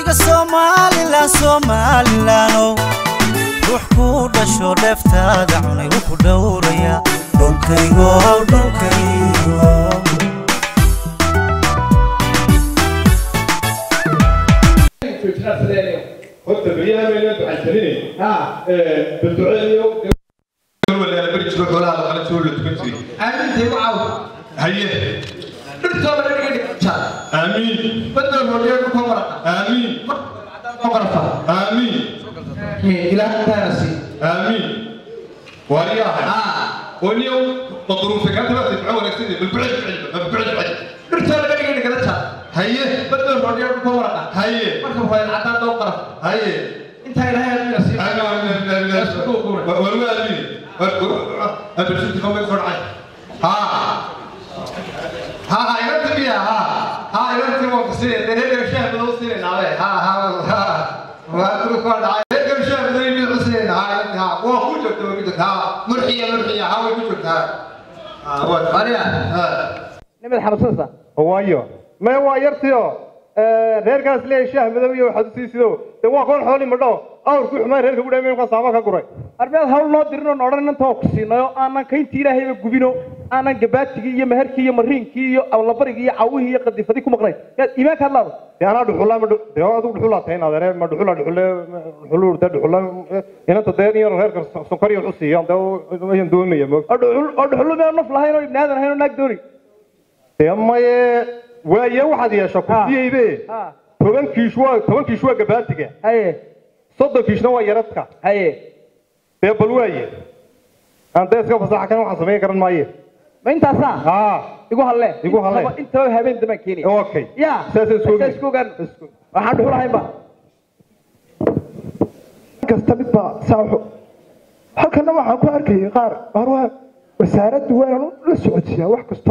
shacbiga Somaliland ruux ku dhasho dheeftaada cunay ku dhowraya dhulkaygo قلت بيها من انتوا عايزيني بالدعاء ولا بريتش ولا على تقول تكنسي امين وعاود هيا دكتور امين بدل وليكم امين امين الى تاسي امين ورياها واليوم مضروب كانت تدعوا لك سيدي بالبعد دكتور امين كذا هيا بدل وليكم هيا marka way cadaan doo qaraf هيا inta ilaahay aad nasiib انا والوالدين أبشرت قومي فرعي ها إلى تبيها ها إلى تبغى تصير ترى الشيء بدو تصير ناوي ها وأقول كون عاي ترى الشيء بدو يبي تصير ها وأقول لك تقول لك ها مرحية ها ويقول لك ها ماريا نمد حرصنا هو أيوه ما هو يرتيو reer kaas leeyahay shaah madow iyo waxa uu siido de waa qoon xooli madho awr ku xumaan reerka u dhameeyay ka saama ka guray arbeed hawl loo dirino noodhan inta oo siinayo aanan kayntii ilaahay gubino aanan gabaadkii iyo meherkii iyo mariinkii iyo awlabarigi iyo cawihii iyo qadifadii ku maqnay iimaan ka laado yaana dhuxulaa ma dhuxulaa taayna adeer ma dhuxulaa inta deeniyo reerka sonkoriyo u siiyo aan doonaya ma dhuxul ma naf lahayn oo ibnaadan hayn oo naag dooni maye waaye waxaad yeesho kufiyeybe toban kiishwa gabaatiga haye 30 kiishna waa yaradka haye bal waaye aan deeska fasaxa kan waxaan sameyn karan maaye ma intaasa igu halle inta habeen dama keenay okay ya isku gan waxaan dhuxulahay ba kasta midba saaxo halkana waxaan ku arkay qaar barwa wasaaraddu waan la socodsiyaa wax kasto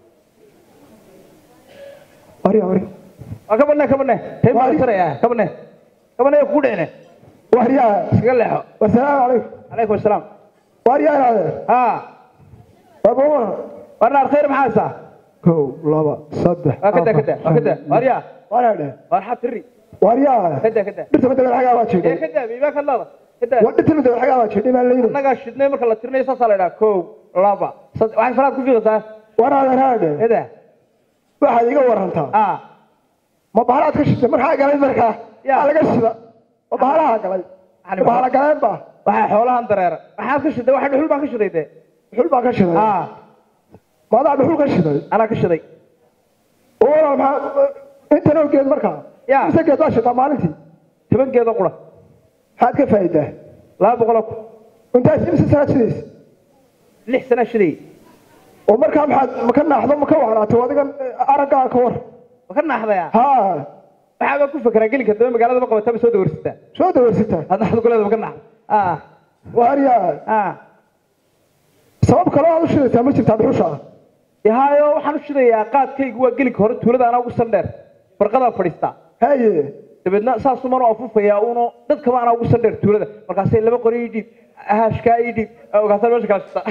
أري كبرنا هي ما ترى يا كبرنا يقولين واريا سجلها والسلام عليكم السلام واريا ها بابا ورنا الخير محاسة كو لابا صدق كده واريا وارحة تري واريا كده بس ما تبغى حاجة واشيد كده بيبقى كلا كده وقت تبغى حاجة واشيد ما لين أنا قاعد شدني مركلا ترني سالنا كو لابا صدق واحد فلان كوفي غزة ورا هذا كده waxaad iga warantaa ma bahalad ka shitay markaa galay markaa yaa laga shida ma bahalaha galay bahala galeen ba waxa xoolahan dareera waxaad ka shitay waxa dhuxul baa ka shidayde dhuxul baa ka shiday maada dhuxul ka shiday ana ka shiday oo ma inta noo geed markaa yaa isa geed waa shida maalintii 10 geed oo qura haad ka faa'iidaa 200 intaas imisa sano shidays 6 sano shiday ومركا ما كنا نحضر ما كنا نحضر وهذا أرجع كور ما كنا نحضر ها حاجة كل فكرة قلي كده ما قالوا بقى تبي سود ورستة هذا نحضر كلنا ما كنا نحضر وهريا سبب كلام وش تسمى شيء تدرسه يا وحنش يا قاد كي جوا قلي كور تولد أنا وصلنا بركضة فريستا هاي تبدنا ساس مرة أفوف يا أونو ده كمان أنا وصلنا تولد مركزين لما قريدي هاشكايدي أو كسر مش كاستا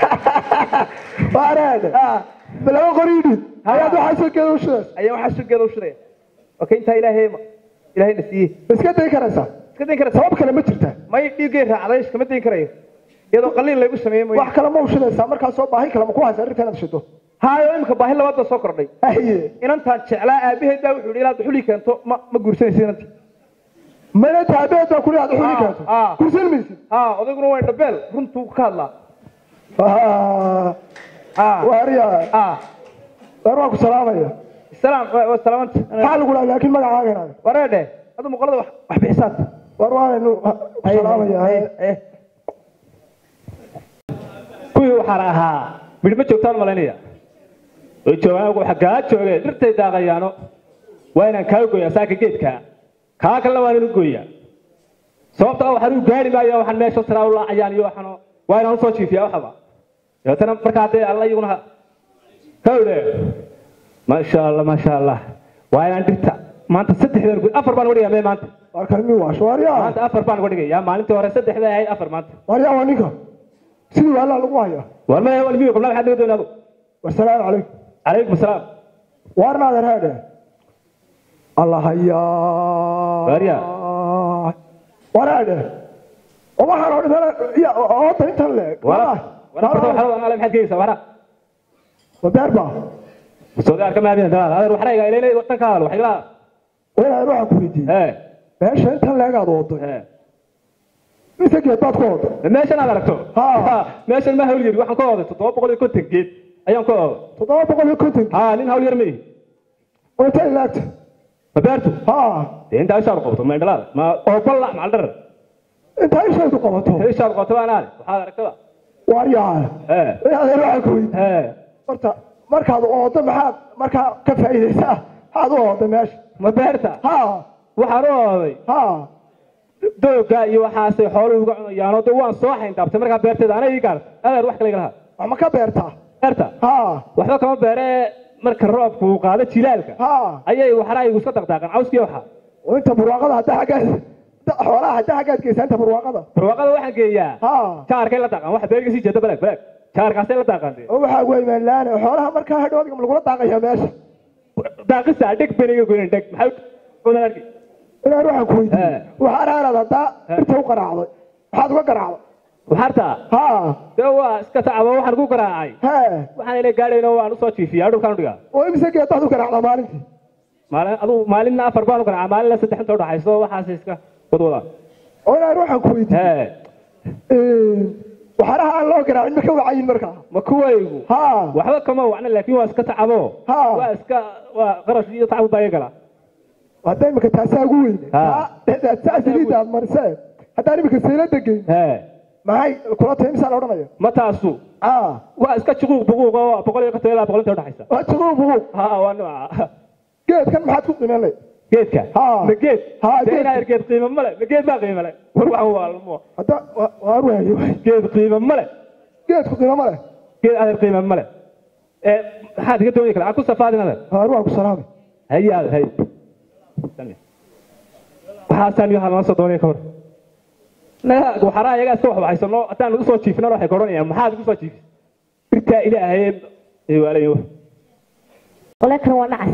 وارد بلا قريدي هيا دو حاسو كده وشري ايوه حاسو كده وشري اوكي انت الهي نسيه بس كده كرسا sabab kale ma jirta ma dhiigay raacday iskama deyn karayo iyadoo qaliin lagu sameeyay wax kale ma u shidaysaa markaa soo baahi kale ma ku haysaa arrintan shido haayo imka baahi labaad soo kordhay inantaan jeclaa aabaheed baa wuxuu ilaa duxuli keento ma guursanaysid inantii mana taabeeda ku leeyahay duxuli keento guursanaysid odaguna waa dhabeel runtu ka hadlaa واريا وراك سلامة السلام والسلامة حال ولا لكن ما عاقنا ورده هذا مقلد وحب حسات ورواه إنه سلامة يا كوي وحراها بدي تشوفان ملانية وتشوفان وحاجات شوية درت داغيانو وين كاوكو يا ساكي جيت كلا وين نقويا صوت أو حلو قاري بقى يا وحنا ماشي سرا ولا عيان يوحنا وين أوصل شيء فيها وحبا يا ترى بركاته الله يقولها كوده ما شاء الله وين أنت ما أنت ست حذر يقول أفر بان ودي يا ما أنت أركلني واش واريا ما أنت أفر بان ودي يا ما أنت ورا ست حذر هاي أفر ما أنت واريا وانيكا سيدي والله لقوايا والله هو المية قبل حد يدون أبو والسلام عليكم السلام وارنا هذا الله هيا غاريا وراده وما حرام يا أوطى أنت اللي ورا أنا لا محد كيسة ورا وبربا السعودية كم هذه هذا روح رايق إلى وقتك هذا وحيلا وين روح كويتي ايش أنت اللي قاعد أوطى مسك يطاط كود ماشي أنا دركته ماشي ما هو يجري واحد كود تطوب بقول كنت جيت أيام كود تطوب بقول كنت لين هو يرمي وأنت اللي فبرتو أنت إيش أرقبته ما يدلال ما أوبلا مع الدر أنت إيش أرقبته إيش أرقبته أنا وهذا ركبه واريان هذا روح كويت مرتا مركز أوطى محاد مركز كفاية هذا أوطى ماشي ما بيرتا وحروضي دوغا iyo waxaasay xooluhu uga cunayaan oo waan soo xayntaabtay marka beerteeda anay iga adeer wax kale galaha ama ka beerta waxba kama beere marka roobku uu qaado jilaalka ayay waxraaygu iska daqdaaqan cawskii waxa oo inta barwaaqada hadda xagaad xoolaha hadda xagaad geysanta barwaaqada waxaan geeyaa jaarkay la daqan wax beerga si jeeda balag jaarkaasay la daqantay oo waxa way meelaan xoolaha marka hadhoodiga lagu la daaqaya meesha daaqisa dhig beniga goyn dhig maxay qodalki إلى روح كويت وحنا هذا دا إرتو قراعة هذا قراعة وحرتها دوا اسكتع أبو وحنا قراعي وحنا اللي قال إنه أنا صوتي فيه أروح كانوا دقا ويمسك يطلع قراعة مالتي أبو مالنا فرقان قراعة مالنا ستحن تروح حيسوا وحاسسك بدولا وأنا روح كويت وحنا الله قراعة مكوا عين مركا مكويو وحنا كمان وحنا لكن واسكتع أبو واسك وقرش يطعم بايقلا هذا ما كتاساقوين هذا تأثير ده مرسل هذا أنا بكسيلة دقين معي الكرات هم سال أورنا ما تاسو واسكت شغوق بقوق بقول لك تلا بقول تروح حيسا شغوق بقوق وانا جيت كان ما حتكون من اللي جيت كان نجيت دينا جيت قيمة ملا نجيت ما قيمة ملا وروح هو المو هذا وأروح جيت قيمة ملا جيت قيمة ملا جيت هذا قيمة ملا هذا قلت لك أكو سفادنا هذا أروح بسلامة هي waxaan yahay ma soo doonay kor la waxara ayaga soo waxaysano ataan u soo jiifina waxay koronayaan maxaad ku soo jiifis birta ilaahay ee walayo walakin waa nacas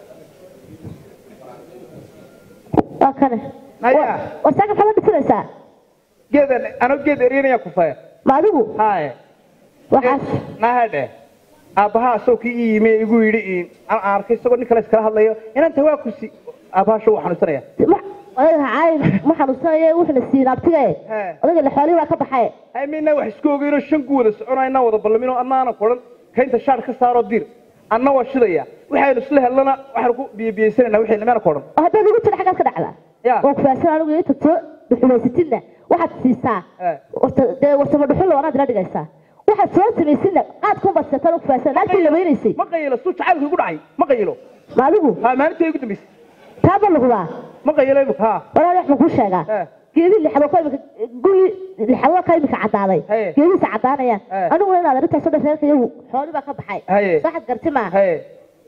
akana naya wasaga xabad dhisanaysa geedan ano geed ereenaya ku faa maadigu haye waxaas nahade abaha soo ki iimay igu yiri aan arkay isagoo nin kale iska hadlayo inanta waa kursi abaha soo xanuunsanaya أنا عايز ما حنوصل وإحنا السين أبتجاه أنا اللي حوالي ما كبحة هاي منا وحسكوا غير الشنقود أنا إنا وضب منه أنا قرن كنت شارك صار الدير أنا وشليا وحيل سله لنا وحركوا بيسرنا وحيل ما قرن هذا اللي قلت لك كده على وكفاسنا أنا قلت تطلع بحلو ستين واحد سيسا وسمى بحلو أنا درادي جالسة واحد سوى سميسنا قاعد كم بس تلو كفاسنا لكن اللي بينسي ما قيله الصوت عارف يقول عين ما قيله ما له ها ما أنت يقول تمس تابع له ما قيله يبغى ها ولا يحمل كل شيء كذي اللي حبوا كاي قولي اللي حبوا كاي بكعداني كذي سعدانيا أنا وين هذا رتاح صدق هيك يو حوالي بقى بحي صح قرتي معه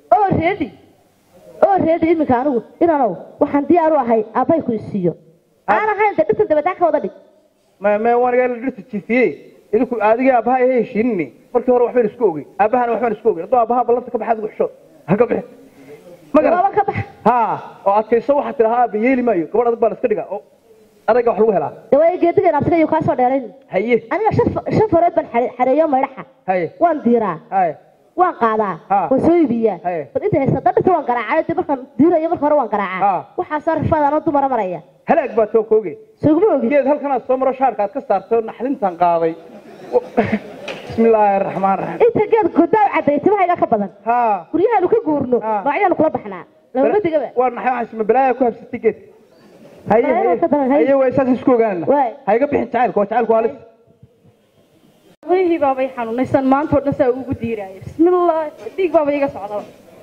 أوريدي إنك أنا إنا وحن دي أروح هاي أباي كرسيو أنا هاي أنت بتاعك وضدي ما وانا قال درت تشفيه إذا هذه أباها هي شيني مركب أروح فين سكوجي أباها أروح فين سكوجي لو أباها بلنتك بحد وحشة هكذا ما كبح ها وأكيد حتى لها بيجي مايو كمان أضرب السكرجة أنا جا حلوها لا دواء جديد أنا أبتدي يقاس ودارين هيه أنا شوف رد بالحرية ما يرحى هيه وان ديرا هيه وان قادا وسوي بيا فأنت هالصدق وان قرعة تبقى ديرا يوم الخروج وان قرعة وحصار فاضي أنا دوم مرة هلا أكبر كوجي سوقي جد هل كان السمرة شاركات كسرت نحلم تنقاضي بسم الله الرحمن الرحيم أنت جد قدام عدي تبغى يلاك بدن كريها لو كجورنو ما عيال كلا بحنا لو بدي جبل وانا حيوان اسمه بلايا كوب ستيكت هي ويساس سكوغان هاي قبل تعال كوالس ويه بابا يحنون نسان ما أنت ورنسا وجوديراي بسم الله ديك بابا يجا صعدا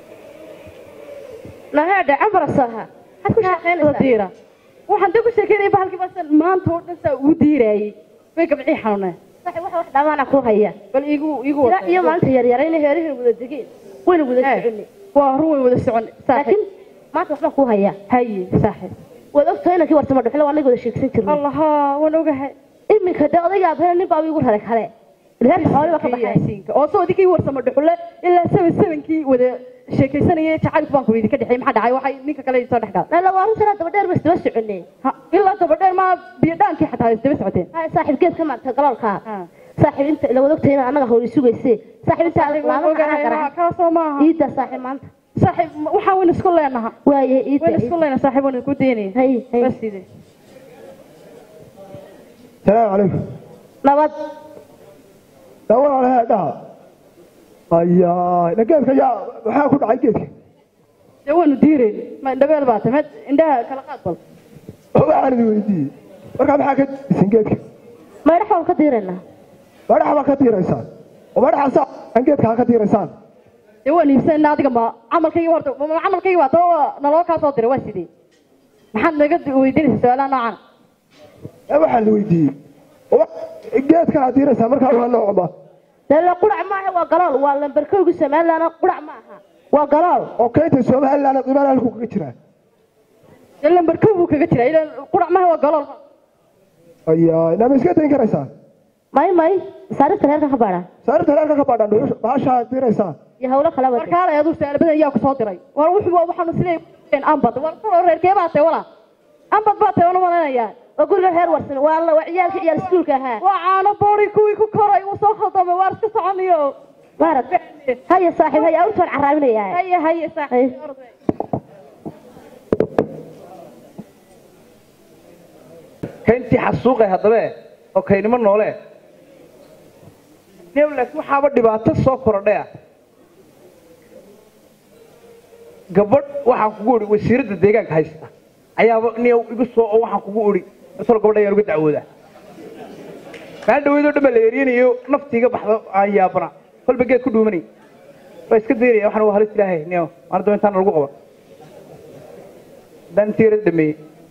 لا هذا عمر صاها هكذا شاقين وديرا وحندقوا شكلي بحالك بس ما أنت ورنسا وجوديراي ويقبل يحنونه صحيح واحد ما أنا كوهيا بل يجو لا يوم أنت يريرين هيريه الودجين وين الودجين وهو الودجين لكن ما تسمع كوهيا هاي صحيح وقفت هنا كي ورتمر حلو أنا يقول شيء كثير الله ونوجه إمي كده أضيع بهنا نبغى يقول هذا الغير حوالي ما كبحين أو صوتي كي ورتمر حلو إلا 7 كي وده sheekaysanayay jacaylku baan ku weydi ka dhexay maxaa dhacay waxay ninka kale soo dhex gal la waa runta daba dheer bas daba soconay ilaa daba dheer ma biyo dhaankii xataa isdaba socoteen hay saaxiib geed ka maarta galaalka saaxiib inta la wada ogtayna anaga hawli sugaysay saaxiib inta la ka soo ma iida saaxiib maanta saaxiib waxa weyn isku leenahay waaye iida weyn isku leenahay saaxiib weyn ku deynay hay bas sidee السلام عليكم nabad دور على هذا أيا نجيبك يا وحاكم عيجيك جوانو ديرين ما دبل بات ما عندها كلا قاطل هو عارف ويدي وركب حاجة سنجيك ما يرحم كثيرنا ما راح كثير إنسان وما راح صح نجيبك كثير إنسان جوانو يسأل نادي ما عمل كي ورد ما عمل كي ورد هو نلاقي صادر واسدي محد نجد ويدين السؤال أنا عن يا واحد ويدي جيت كثير إنسان مركب ولا نوعه لا قرع معه وقلال ولا بركوج السماء لا قرع معها وقلال أوكي تسوي هلا أنا قبل لكم كتير إلا بركوج كتير إلا قرع معه وقلال أيا أنا مسكت إنك إنسان ماي صارت ثلاثة خبرة صارت ثلاثة خبرة باشا كثير إنسان يا هولا خلاص markaa la yadu seel badan yaa ku soo diray war wuxuu waxaanu silay ambad war ku reerkee baatay wala ambad baatay wana wananaya وأقول له هير ورسن والله وعيالك عيال سكولك ها وعانا بوري كوي ku koray uu soo khaldamay war iska soconayo بارد هيا صاحب هيا أوتر عرابنا يا هيا صاحب كنتي حسوقي هذا أوكي نمر نوله نقول waxaa ba dhibaato soo kordhay gabadh waxaan kugu uri wasiirada deegaanka haysta ayaaba niyow igu soo oo waxaan kugu uri isla gabadha yar uga dacwooda ma dhaweedo dhama la yeerinayo naftiga baxdo ayaabana kolba geed ku dhuumanay way iska deeriyay waxaan halis ilaahay niyow aan doontaan lagu qabo dan tiir dhamay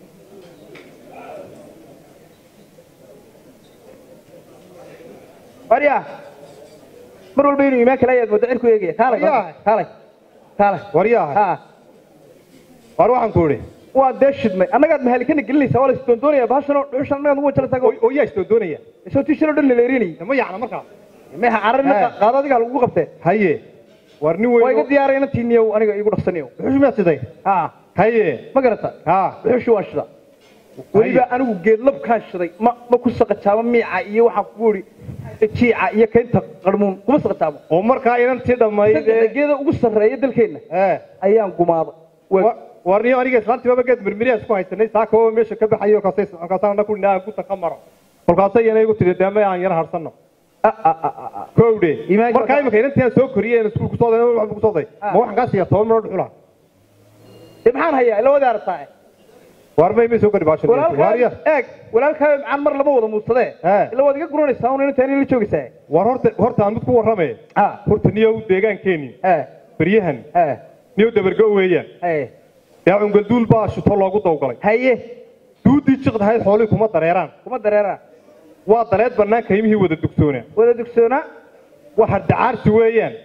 Maria mar walba inuu iimaan kala yaad wada cirku eegay kaalay waryaha ha war waxaan ku uri waa deeshidmay anagaad mahalikana gelinaysa wala isdoondoonaya baashano dhuushan anaga ugu jalasa oo yaa isdoondoonaya isoo tishiro dhan la leerinay ma yaacna markaa meeha cararna qaado adiga lagu qabtay haye war nin weyn way iga diyaarayna tiiniyo aniga igu dhaqsanayo wuxuu ma siday ha haye ma garata ha wuxuu waashada waliba anigu geed labkaan shiday ma ku saqajaaba miica iyo waxaan ku uri jiica iyo keenta qarmuun kuma saqajaabo oo markaa inantii dhammayd geeda ugu sarreeya dalkeena ayaan gumaaday warniyo aniga islaantii baba geed mirmiriya isku haysanay saako meesha ka baxayo kaasana ku naa ku takamaro kolkaasay inay igu tiri deema aan yar harsano kowde markaa imika inantii aan soo koriyeen iskuulku soo day wax ku soo day ma waxaan ka siiya 10 minute xula maxaan hayaa ila wada artaa warmay ma soo gari baashan wariya eeg walaalka aan mar laba wada muusade ila wada iga guranaysaa oo inta inay la joogaysaa war horta aan mid ku waramay horta niyo deegaankeeni bariyahan niyo dabargo weeyaan yaa ungal duul baa shito loogu dawgalay haye duudii jiqdahay xoolii kuma dareeraan waa daleed banaanka imihii wada dugsoona waxa dacaarsi weeyaan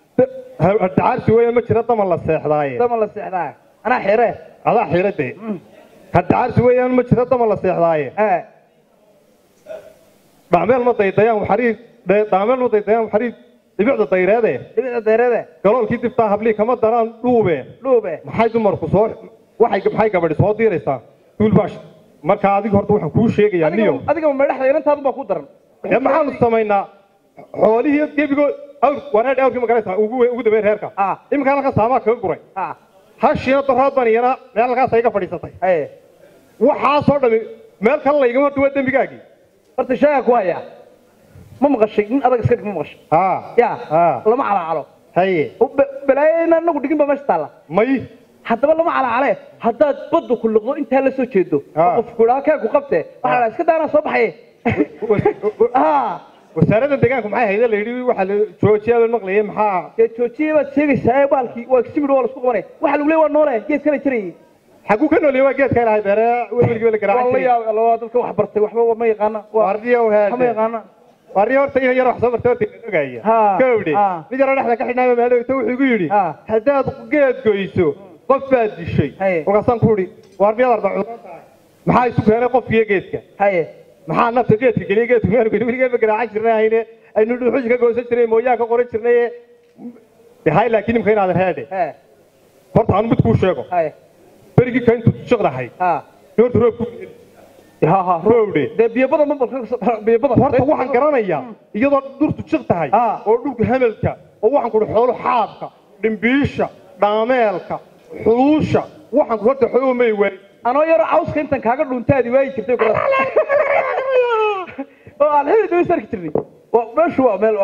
ma jira dama la seexdaaye ana xire adaa xirade dacaarsi weeyaan ma jira dama la seexdaaye daameel ma daydayaan waxariir dhibicda dayreede galoolkii dibtaa hablii kama daraan dhuube maxay dumarku soo maxay gabadhi soo diiraysaa duulbaash markaa adiga horta waxaan kuu sheegayaa niyo adiga ma dhaxda inantaadu baa ku daran maxaanu samaynaa xoolihii gebigood wareedh awrkii magaraysaa ugu dabay reerka iminkaan halka saamaa kaga guray hashiina daraad baan iyana meel halkaas iga fadhiisatay waxaasoo dhami meel kale laygama horta waa dembigaagii horta shaaga ku hayaa ما مقشي من أبغى سكرك ما مقشي يا لما على هاي بلاينا نقول دقيقة ما شتلا ماي حتى والله ما على حتى بدو كل لغة أنت هلا سو تشدو وقف كلها كأكو قبته على سكت أنا صباحي وسارة دقيقكم معي هيدا اللي يريد واحد شوشيا بالمقلية محا شوشيا بس شيء سايب بالكي وكسبوا ولا سوق مني واحد وليه ونوره كيف كان يشتري حقو كانوا اللي واجد كان هاي برا ويقول لك والله يا الله هذا كم حبرته وحبه ما يقانا وارديا وهذا ما يقانا warrior tayo yar wax soo martay ogaya kowdi mid yar dhaxda ka xidhnaa meel uu wuxuu yiri hadaad geed goyso qof baad dishay waqasan ku ri warbiya arda maxaa isu keenay qofkii geedka haye maxaa nafta geedka galiya geedka meel galiya garaac jirnaa aynu dhuxush ka goosan jiray mooyaa ka qoran jirnay هاي لكن يمكن هذا هذا horta aan mid ku sheego berigi ka intu shaqdahay horta roobku roobde de biyo badan ma biyo badan horta waxaan garanayaa iyadoo dhurtu shaqtahay oo dhulka hamelka oo waxaan ku xoolo xaabka dhimbiisha dhaameelka xuluusha waxaan ku horta xoolo may way anoo yar cawska intan kaaga dhuntaadi way jirtay oo aan helid way sarki jirnay waa meeshu waa meel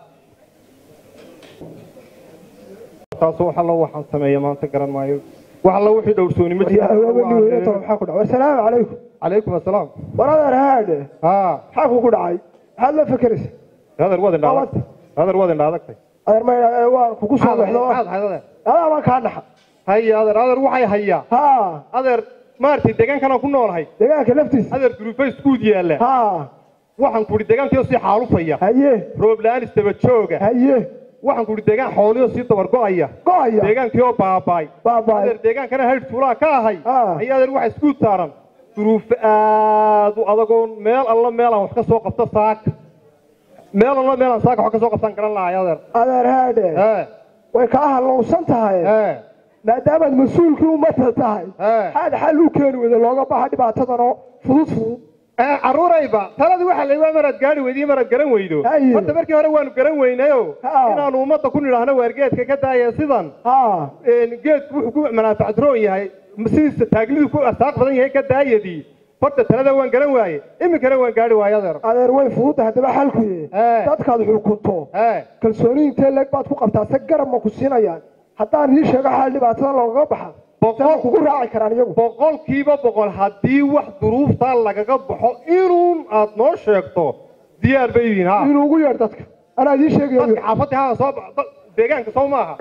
taasoo waxa la waxaan sameeyay maanta garan maayo waxa la wixii dhowrsooni ma jiro waxa ku dhacay assalaamu calaykum calaykum assalaam waraadar haade waxa ku dhacay hal la fikiraysa هذا الوضع هذا الوضع اللي عندك ما waa ku soo baxdo هذا ما كان هيا هذا waxay haya هذا maartay deegaankan ku noolahay deegaanka laftiis هذا group isku diyaala waxaan ku deegaanka si xaalufaya haye roob laan istaba jooga haye waxaan ku deegaan xooliyo si tabar go'aya deegaankii oo baabay هذا deegaankana hayr tuulaa ka ahay ayaa wax isku taaran group aad u adagoon meel alla meel aan wax ka soo qabto saak meel alla meel aan saak wax ka soo qabsan karan lahaa adeer haade way ka halowsan tahay maadaama mas'uulkii ummadda tahay hada xal u keen wada looga baahan dhibaatadan oo fudud caruurayba taladu waxa la marad gaari weydii marad garan weydo hadda markii hore waanu garan weynayo inaanu ummadda ku niraahno wargeedka ka daaya sidan geedku wuxuu ku manaafac roon yahay sidiisa taaglidu ku asaaq badan yahay ka daayadii horta talada waan garan waaye iminkana waan gaari waayo adeer way fudud haddaba xalku dadkaad xukunto kalsooni intee leeg baad ku qabtaa se garab ma ku siinayaan haddaan ii sheego xal dhibaatada loogaga baxa boqol kugu raaci karaan iyagu boqolkiiba boqol haddii wax duruufta lagaga baxo inuu aad noo sheegto diyaar bay yihiin ha inuu ugu yeer dadka anaa ii sheegayo xaafadda ha soo deegaanka soo maaha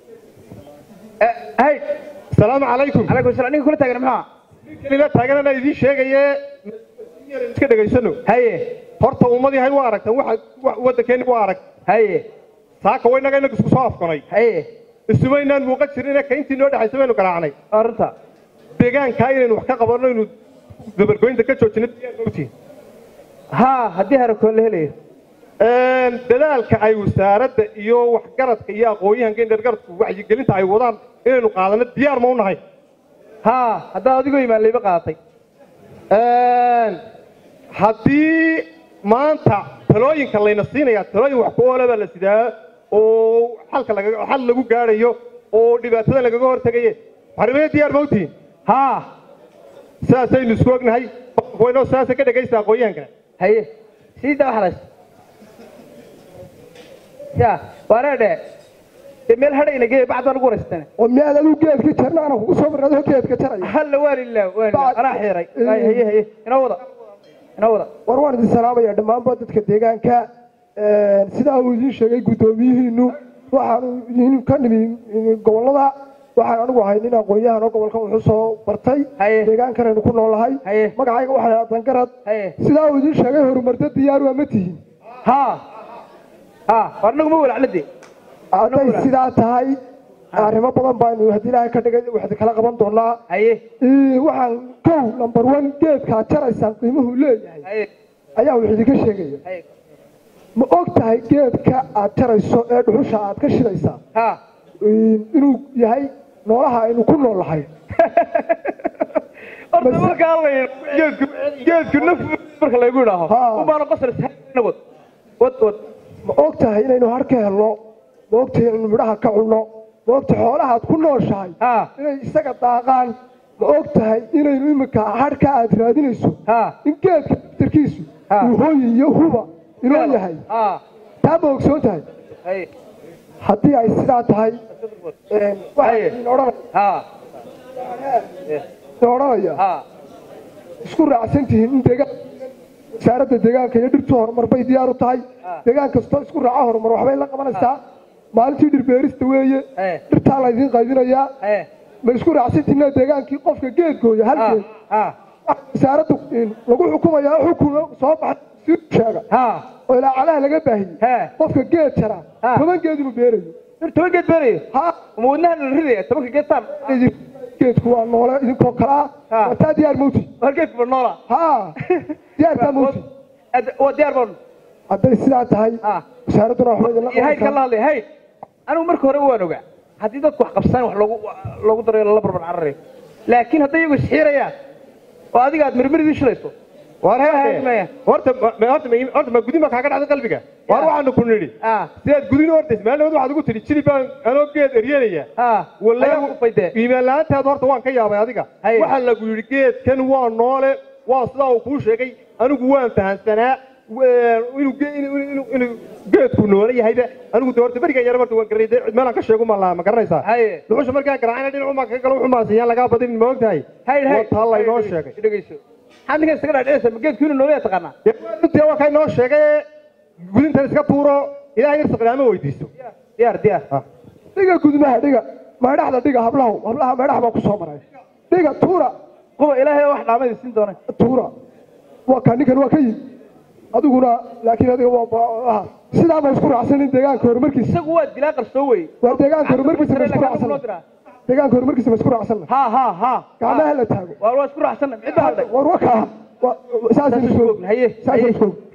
hay السلام عليكم عليكم السلام ninka kula taagan maxaa ninka la taagan ana idin sheegay iska dhageysano haye horta ummadii hay waa aragtan waxa wadankeena waa arag haye saaka way naga isku soo afkanay haye isumaynaan muuqa jirin ka intii noo dhaxaysay baynu garaacnay arinta deegaanka inaynu wax ka qabanno inuu dabargoynta ka joojino ha haddii harakoon la helayo dadaalka ay wasaaradda iyo waxgaradka iyo aqoonyahanka indhargaradku wacyigelinta ay wadaan inaynu qaadano diyaar ma u nahay ha haddaa adigoo imaan layba qaadatay haddii maanta talooyinka layna siinayaa talooyin wax ku oola baa la sidaa oo xal lagu gaadhayo oo dhibaatada lagaga hortagaye maxrimada diyaar ma u tihiin ha saasaynu isku ognahay waynoo saasa ka dhegaysta aqoonyahankana haye sidaa waxlays ya wareedhe meel hadhayna gee bacdan ugu wareystaan oo meel adu geedka jarnaana kugu soo marnado geedka jaray hal waalillah ana xiray haye ina wada war waan idin salaamaya dhammaanba dadka deegaanka sidaa uu idiin sheegay guddoomiyihiinu waxaanu idin ka nimi gobolada waxaan anigu ahay nin aqoonyahan oo gobolkan wuxuu soo bartay deegaankanaynu ku noolahay magacayga waxaa la dangarad sidaa uu idiin sheegay horumarda diyaar waa ma tihiin warnagu ma walacladee hadday sidaa tahay arrimo badan baanu haddii ilaahay ka dhigay wax kala qaban doonaa waxaan kow number 1 geedkaa jaraysaan qiimuhu leeyahay ayaa wax idinka sheegaya ma og tahay geedka aad jarayso ee dhuxusha aad ka shidaysaa inuu yahay noolaha aynu ku noolahay geedku naf marka lagu idhaaho ubaana qasar wad ma og tahay inaynu har ka helno ma og tahay inaynu midhaha ka cunno ma og tahay xoolaha aad ku nooshahay inay isaga daaqaan ma og tahay inaynu iminka harka aad raadinayso in geedka darkiisu uu hooyi iyo huba inoo yahay taa ma ogsoon tahay haddii ay sidaa tahay odhanaya isku raacsan tihiin in wasaaradda deegaanka iyo dhirtu horumar bay diyaar u tahay deegaan kastoo isku raaca horumar waxbay la qabanaysaa maalintii dhirbeerista weeye dhirtaa laydin qaybinayaa ma isku raacsantihiin deegaankii qofka geedgooya hal geed wasaaraddu lagu xukumaya xukun soo baxay sheega oo ilaa calaha laga baahiyey qofka geed jara 10 geed inuu beerayo 10 geed beerayo ma wadnaha la ridaya 10 geed taan geedku waa noole idinkoo kala wataa diyaar mawti geedku waa noola diyaar taa mawti waa diyaar baan hadday sidaa tahay wasaaradduna waxba idinla hay kala hadlay hay anigu marka hore waan ogaa haddii dadku wax qabsaan wax loogu darayo lala barbar cararayo laakiin hadday iyagu isxiirayaan oo adiga aad mirmiridii shilayso horta ma gudin baa kaaga dhacda qalbiga waar waxaanu ku nidhi sidaad gudin ordays maalinood waxaad ugu tidhi jili baan anoo geed eryanaya iimaan la-aantaad horta waan ka yaabay adiga waxaa lagu yidhi geedkan waa noole waa sidaa uu kuu sheegay anigu waan fahamsanaa inuu geedku noole yahayba anigu de horta berigan yara marta waan garay cid meelaan ka sheegu ma garanaysaa dhuxusha markaan garaacayna dhinacumaa kaga galo wuxuu maasiyaan lagaa badin ma ogtahay taa laynoo sheegay maxaad ninka isaga dhaadhicaysa ma geedku inuu noole taqaanaa dee waa kay noo sheegay gudintan iska tuuro ilaahay irsiqnaama weydiiso diyaar dhiga gudmaha dhiga maydhaxda dhiga hablaha maydhax baa ku soo maray dhiga tuura quba ilaahay wax dhaamada siin doona tuura waa ka ninkan waa ka yimid adiguna laakiin adiga waa sidaa ma isku raacsanin deegaanka horumarkiisa isagu waa dilaa qarsoo wey waa deegaanka horumarkiisa ma isku raacsan deegaanka horumarkiisa ma isku raacsan ha gacmaha la taago waa isku raacsan cid baa halday war waka saas isku haye saas isku